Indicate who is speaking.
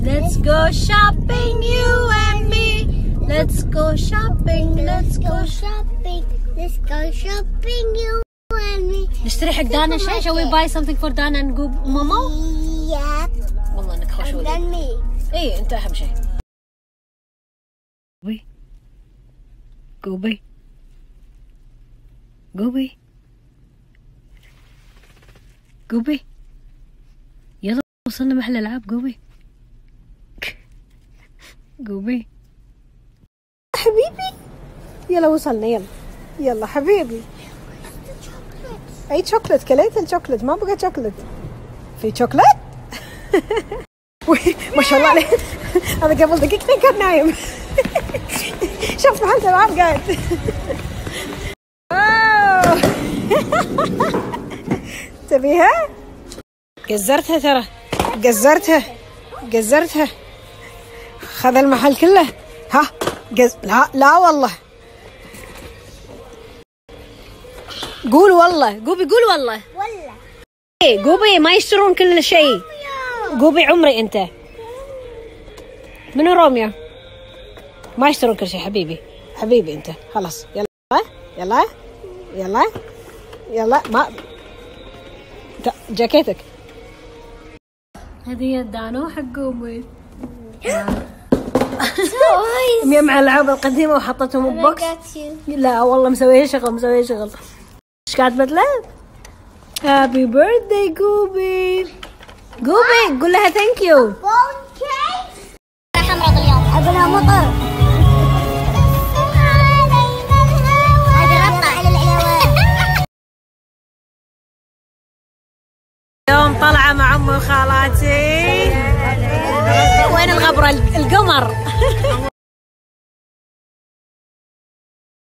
Speaker 1: Let's go shopping, you and me. Let's go shopping. Let's go shopping.
Speaker 2: Let's go shopping, you and me.
Speaker 1: نشتري حق دانا شيء. Shall we buy something for Dana and Momo?
Speaker 2: Yeah.
Speaker 1: والله انك خوش
Speaker 2: And
Speaker 1: ولد.
Speaker 2: then me.
Speaker 1: اي انت اهم شيء. Gooby. يلا وصلنا محل العاب. جوبي حبيبي. يلا وصلنا. يلا حبيبي. اي شوكلت كليت الشوكلت. ما بقى شوكلت. في شوكلت. ما شاء الله عليه. هذا قبل دقيقتين كان نايم. شوف محل العاب قاعد. تبيها؟ قزرتها ترى. قزرتها. خذ المحل كله. ها لا والله. قول والله. قول والله. ايه قوبي ما يشترون كل شيء. قوبي عمري انت. منو روميو؟ ما يشترون كل شيء. حبيبي انت. خلاص يلا ما جاكيتك. هذه دانو حق قوبي. مجمع الألعاب القديمة وحطتهم ببوكس. لا والله مسويها شغل. ايش كاتبت له؟ هابي بيرثداي قوبي. قول لها ثانك يو.
Speaker 2: حمرا اليوم. ابنا مطر.
Speaker 1: اليوم طلعة مع أمي وخالاتي. وين الغبرة؟ القمر.